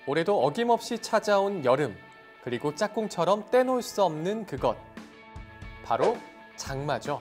올해도 어김없이 찾아온 여름, 그리고 짝꿍처럼 떼놓을 수 없는 그것. 바로 장마죠.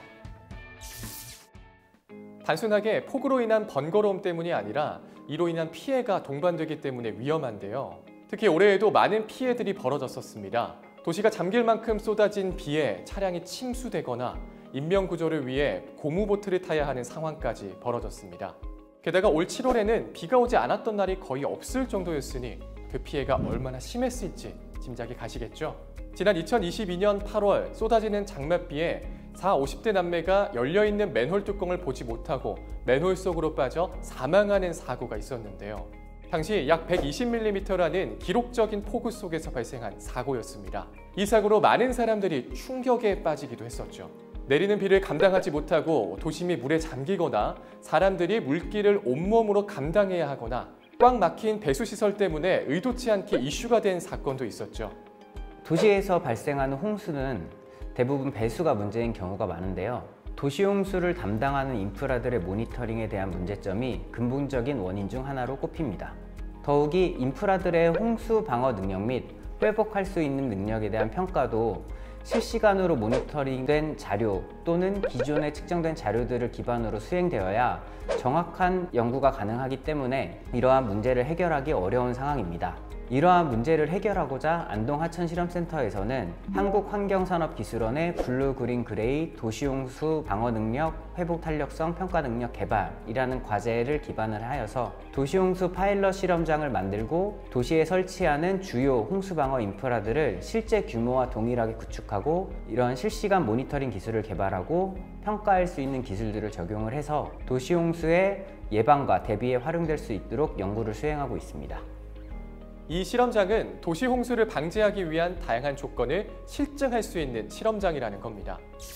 단순하게 폭우로 인한 번거로움 때문이 아니라 이로 인한 피해가 동반되기 때문에 위험한데요. 특히 올해에도 많은 피해들이 벌어졌었습니다. 도시가 잠길 만큼 쏟아진 비에 차량이 침수되거나 인명구조를 위해 고무보트를 타야 하는 상황까지 벌어졌습니다. 게다가 올 7월에는 비가 오지 않았던 날이 거의 없을 정도였으니 그 피해가 얼마나 심했을지 짐작이 가시겠죠? 지난 2022년 8월 쏟아지는 장맛비에 40, 50대 남매가 열려있는 맨홀 뚜껑을 보지 못하고 맨홀 속으로 빠져 사망하는 사고가 있었는데요. 당시 약 120mm라는 기록적인 폭우 속에서 발생한 사고였습니다. 이 사고로 많은 사람들이 충격에 빠지기도 했었죠. 내리는 비를 감당하지 못하고 도심이 물에 잠기거나 사람들이 물길을 온몸으로 감당해야 하거나 꽉 막힌 배수시설 때문에 의도치 않게 이슈가 된 사건도 있었죠. 도시에서 발생하는 홍수는 대부분 배수가 문제인 경우가 많은데요. 도시 홍수를 담당하는 인프라들의 모니터링에 대한 문제점이 근본적인 원인 중 하나로 꼽힙니다. 더욱이 인프라들의 홍수 방어 능력 및 회복할 수 있는 능력에 대한 평가도 실시간으로 모니터링된 자료 또는 기존에 측정된 자료들을 기반으로 수행되어야 정확한 연구가 가능하기 때문에 이러한 문제를 해결하기 어려운 상황입니다. 이러한 문제를 해결하고자 안동하천실험센터에서는 한국환경산업기술원의 블루, 그린, 그레이 도시홍수 방어능력, 회복탄력성 평가능력 개발이라는 과제를 기반을 하여서 도시홍수 파일럿 실험장을 만들고 도시에 설치하는 주요 홍수방어 인프라들을 실제 규모와 동일하게 구축하고 이런 실시간 모니터링 기술을 개발하고 평가할 수 있는 기술들을 적용을 해서 도시홍수의 예방과 대비에 활용될 수 있도록 연구를 수행하고 있습니다. 이 실험장은 도시 홍수를 방지하기 위한 다양한 조건을 실증할 수 있는 실험장이라는 겁니다.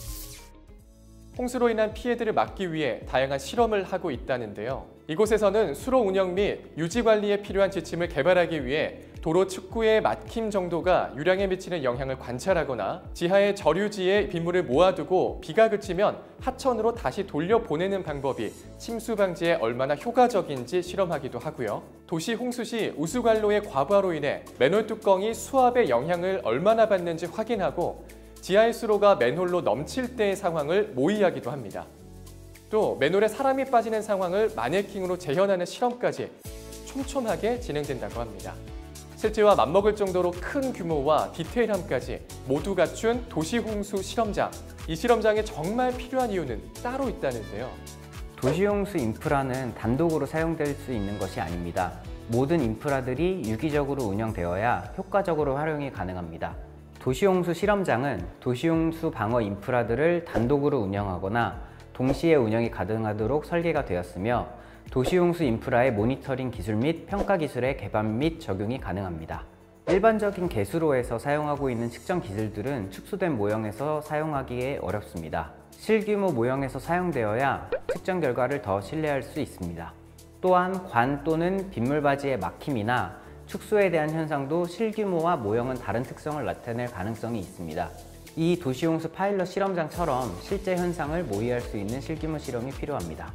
홍수로 인한 피해들을 막기 위해 다양한 실험을 하고 있다는데요. 이곳에서는 수로 운영 및 유지 관리에 필요한 지침을 개발하기 위해 도로 측구의 막힘 정도가 유량에 미치는 영향을 관찰하거나 지하의 저류지에 빗물을 모아두고 비가 그치면 하천으로 다시 돌려보내는 방법이 침수 방지에 얼마나 효과적인지 실험하기도 하고요. 도시 홍수 시 우수관로의 과부하로 인해 맨홀 뚜껑이 수압의 영향을 얼마나 받는지 확인하고 지하의 수로가 맨홀로 넘칠 때의 상황을 모의하기도 합니다. 또 맨홀에 사람이 빠지는 상황을 마네킹으로 재현하는 실험까지 촘촘하게 진행된다고 합니다. 실제와 맞먹을 정도로 큰 규모와 디테일함까지 모두 갖춘 도시홍수 실험장. 이 실험장에 정말 필요한 이유는 따로 있다는데요. 도시홍수 인프라는 단독으로 사용될 수 있는 것이 아닙니다. 모든 인프라들이 유기적으로 운영되어야 효과적으로 활용이 가능합니다. 도시홍수 실험장은 도시홍수 방어 인프라들을 단독으로 운영하거나 동시에 운영이 가능하도록 설계가 되었으며 도시홍수 인프라의 모니터링 기술 및 평가 기술의 개발 및 적용이 가능합니다. 일반적인 개수로에서 사용하고 있는 측정 기술들은 축소된 모형에서 사용하기에 어렵습니다. 실규모 모형에서 사용되어야 측정 결과를 더 신뢰할 수 있습니다. 또한 관 또는 빗물바지의 막힘이나 축소에 대한 현상도 실규모와 모형은 다른 특성을 나타낼 가능성이 있습니다. 이 도시홍수 파일럿 실험장처럼 실제 현상을 모의할 수 있는 실규모 실험이 필요합니다.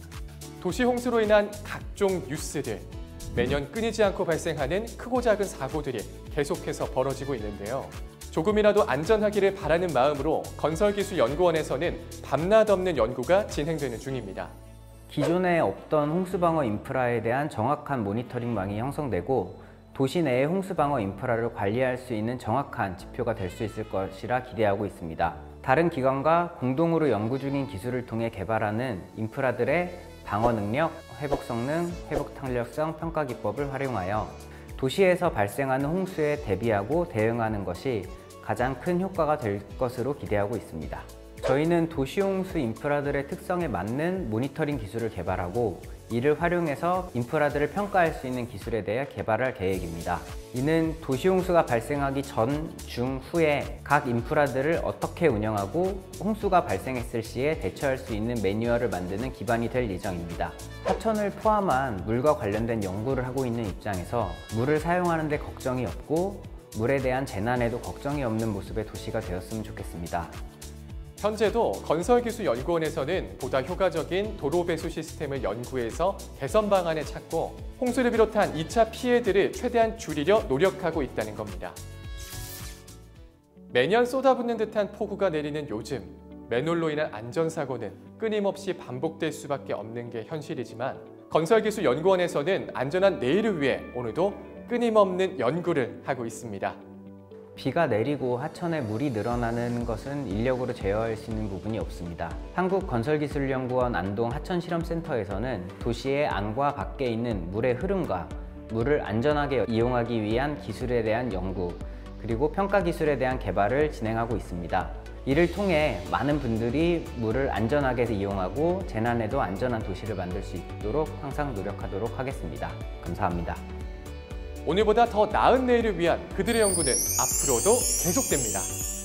도시 홍수로 인한 각종 뉴스들, 매년 끊이지 않고 발생하는 크고 작은 사고들이 계속해서 벌어지고 있는데요. 조금이라도 안전하기를 바라는 마음으로 건설기술연구원에서는 밤낮 없는 연구가 진행되는 중입니다. 기존에 없던 홍수방어 인프라에 대한 정확한 모니터링망이 형성되고 도시 내의 홍수방어 인프라를 관리할 수 있는 정확한 지표가 될 수 있을 것이라 기대하고 있습니다. 다른 기관과 공동으로 연구 중인 기술을 통해 개발하는 인프라들의 방어 능력, 회복 성능, 회복 탄력성 평가 기법을 활용하여 도시에서 발생하는 홍수에 대비하고 대응하는 것이 가장 큰 효과가 될 것으로 기대하고 있습니다. 저희는 도시홍수 인프라들의 특성에 맞는 모니터링 기술을 개발하고 이를 활용해서 인프라들을 평가할 수 있는 기술에 대해 개발할 계획입니다. 이는 도시홍수가 발생하기 전, 중, 후에 각 인프라들을 어떻게 운영하고 홍수가 발생했을 시에 대처할 수 있는 매뉴얼을 만드는 기반이 될 예정입니다. 하천을 포함한 물과 관련된 연구를 하고 있는 입장에서 물을 사용하는 데 걱정이 없고 물에 대한 재난에도 걱정이 없는 모습의 도시가 되었으면 좋겠습니다. 현재도 건설기술연구원에서는 보다 효과적인 도로 배수 시스템을 연구해서 개선 방안을 찾고 홍수를 비롯한 2차 피해들을 최대한 줄이려 노력하고 있다는 겁니다. 매년 쏟아붓는 듯한 폭우가 내리는 요즘, 맨홀로 인한 안전사고는 끊임없이 반복될 수밖에 없는 게 현실이지만 건설기술연구원에서는 안전한 내일을 위해 오늘도 끊임없는 연구를 하고 있습니다. 비가 내리고 하천에 물이 늘어나는 것은 인력으로 제어할 수 있는 부분이 없습니다. 한국건설기술연구원 안동 하천실험센터에서는 도시의 안과 밖에 있는 물의 흐름과 물을 안전하게 이용하기 위한 기술에 대한 연구, 그리고 평가 기술에 대한 개발을 진행하고 있습니다. 이를 통해 많은 분들이 물을 안전하게 이용하고 재난에도 안전한 도시를 만들 수 있도록 항상 노력하도록 하겠습니다. 감사합니다. 오늘보다 더 나은 내일을 위한 그들의 연구는 앞으로도 계속됩니다.